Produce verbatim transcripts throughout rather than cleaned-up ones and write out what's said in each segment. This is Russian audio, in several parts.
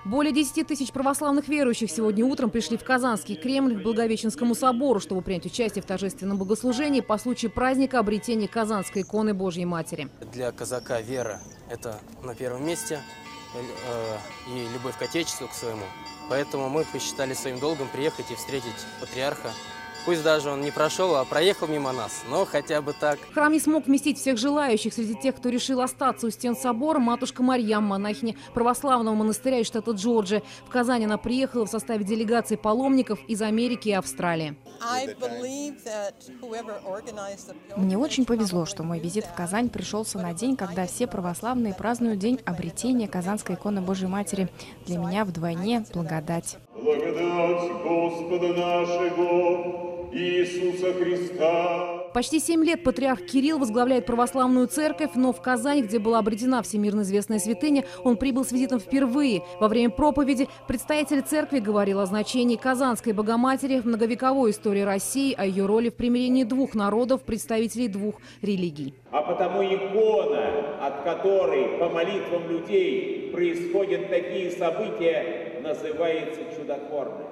Более десяти тысяч православных верующих сегодня утром пришли в Казанский Кремль к Благовещенскому собору, чтобы принять участие в торжественном богослужении по случаю праздника обретения Казанской иконы Божьей Матери. Для казака вера – это на первом месте, и любовь к Отечеству, к своему. Поэтому мы посчитали своим долгом приехать и встретить патриарха. Пусть даже он не прошел, а проехал мимо нас, но хотя бы так. Храм не смог вместить всех желающих. Среди тех, кто решил остаться у стен собора, матушка Марьям, монахиня православного монастыря из штата Джорджия. В Казань она приехала в составе делегации паломников из Америки и Австралии. Мне очень повезло, что мой визит в Казань пришелся на день, когда все православные празднуют день обретения Казанской иконы Божьей Матери. Для меня вдвойне благодать. Благодать Господа нашего Иисуса Христа. Почти семь лет патриарх Кирилл возглавляет православную церковь, но в Казань, где была обретена всемирно известная святыня, он прибыл с визитом впервые. Во время проповеди предстоятель церкви говорил о значении Казанской Богоматери в многовековой истории России, о ее роли в примирении двух народов, представителей двух религий. А потому икона, от которой по молитвам людей происходят такие события, называется чудотворной.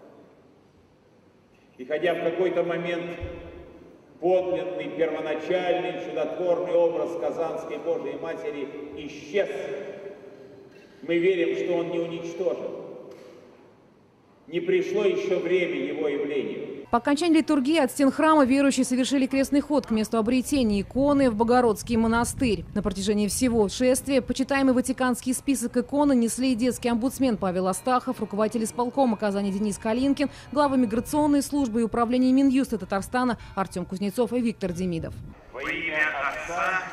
И хотя в какой-то момент подлинный, первоначальный, чудотворный образ Казанской Божьей Матери исчез, мы верим, что он не уничтожен. Не пришло еще время его явления. По окончании литургии от стен храма верующие совершили крестный ход к месту обретения иконы в Богородский монастырь. На протяжении всего шествия почитаемый ватиканский список иконы несли и детский омбудсмен Павел Астахов, руководитель исполкома Казани Денис Калинкин, главы миграционной службы и управления Минюста Татарстана Артем Кузнецов и Виктор Демидов. Во имя Отца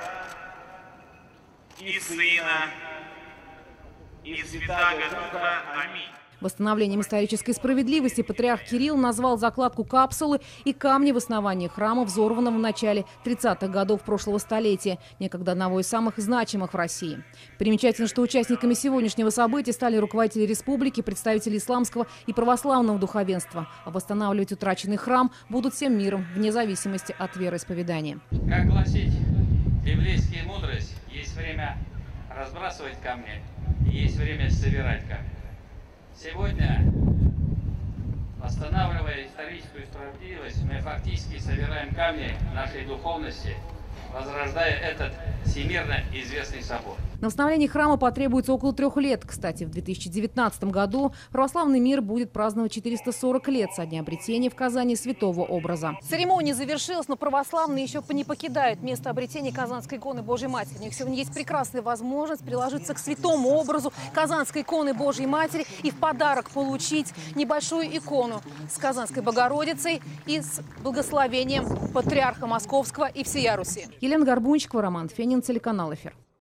и Сына и Святаго Духа. Аминь. Восстановлением исторической справедливости патриарх Кирилл назвал закладку капсулы и камни в основании храма, взорванного в начале тридцатых годов прошлого столетия, некогда одного из самых значимых в России. Примечательно, что участниками сегодняшнего события стали руководители республики, представители исламского и православного духовенства. А восстанавливать утраченный храм будут всем миром, вне зависимости от вероисповедания. Как гласит библейская мудрость, есть время разбрасывать камни, есть время собирать камни. Сегодня, восстанавливая историческую справедливость, мы фактически собираем камни нашей духовности, возрождая этот всемирно известный собор. На восстановление храма потребуется около трех лет. Кстати, в две тысячи девятнадцатом году православный мир будет праздновать четыреста сорок лет со дня обретения в Казани святого образа. Церемония завершилась, но православные еще не покидают место обретения Казанской иконы Божьей Матери. У них сегодня есть прекрасная возможность приложиться к святому образу Казанской иконы Божьей Матери и в подарок получить небольшую икону с Казанской Богородицей и с благословением патриарха Московского и всея Руси. Елена Горбунчикова, Роман Фенин, телеканал «Эфир».